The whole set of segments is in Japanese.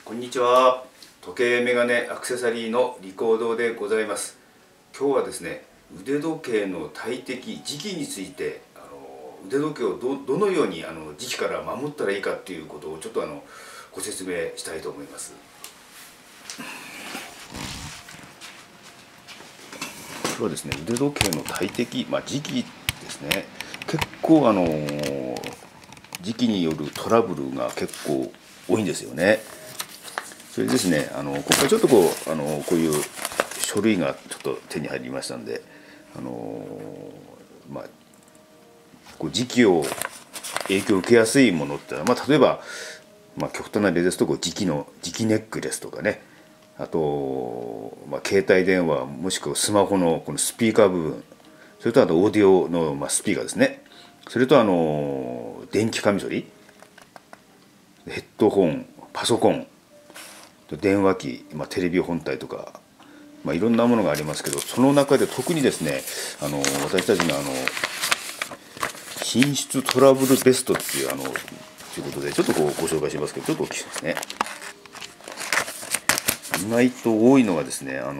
こんにちは。時計メガネアクセサリーのリコードでございます。今日はですね、腕時計の大敵磁気について腕時計をどのように磁気から守ったらいいかっていうことをちょっとご説明したいと思います。今日はですね、腕時計の大敵、磁気ですね。結構磁気によるトラブルが結構多いんですよね。それですね、今回ちょっとこういう書類がちょっと手に入りましたんで、こう磁気を影響を受けやすいものってのは、例えば、極端な例ですと磁気ネックレスとかね、あと、携帯電話もしくはスマホのこのスピーカー部分、それとあとオーディオの、スピーカーですね、それと電気カミソリ、ヘッドホン、パソコン、電話機、テレビ本体とか、いろんなものがありますけど、その中で特にですね、私たちの品質トラブルベストっていうということでちょっとご紹介しますけど、ちょっとお聞きしますね。意外と多いのがですね、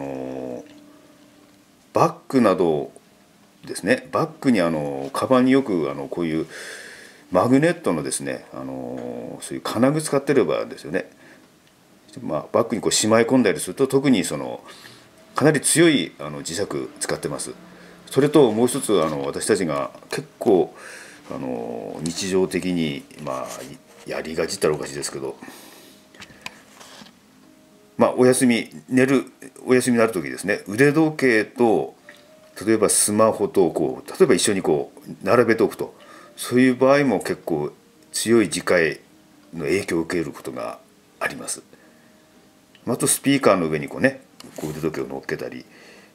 バッグなどですね、バッグにカバンによくこういうマグネットのですね、そういう金具使ってればですよね。バッグにこうしまい込んだりすると、特にかなり強い磁石使ってます。それともう一つ私たちが結構日常的にやりがちったらおかしいですけど、お休みになる時ですね、腕時計と例えばスマホと例えば一緒に並べておくと、そういう場合も結構強い磁界の影響を受けることがあります。あとスピーカーの上に腕時計を乗っけたり、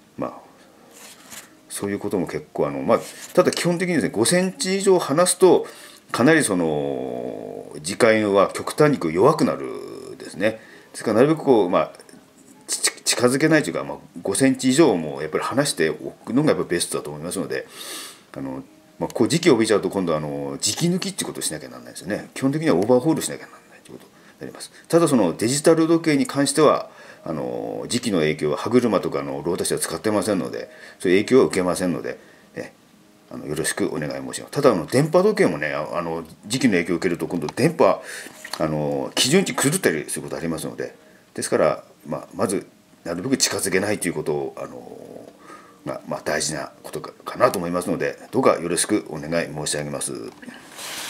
そういうことも結構ただ基本的にですね、5センチ以上離すとかなり磁界は極端に弱くなるですね。ですからなるべく近づけないというか、5センチ以上もやっぱり離しておくのがやっぱベストだと思いますので、磁気を帯びちゃうと今度磁気抜きっていうことをしなきゃならないですよね。基本的にはオーバーホールしなきゃならないということになります。ただデジタル時計に関しては磁気の影響は歯車とかローターは使ってませんので、そういう影響は受けませんので、よろしくお願い申します。ただ電波時計もね、磁気の影響を受けると今度電波基準値狂ったりすることありますので、ですからまずなるべく近づけないということをが大事なことかなと思いますので、どうかよろしくお願い申し上げます。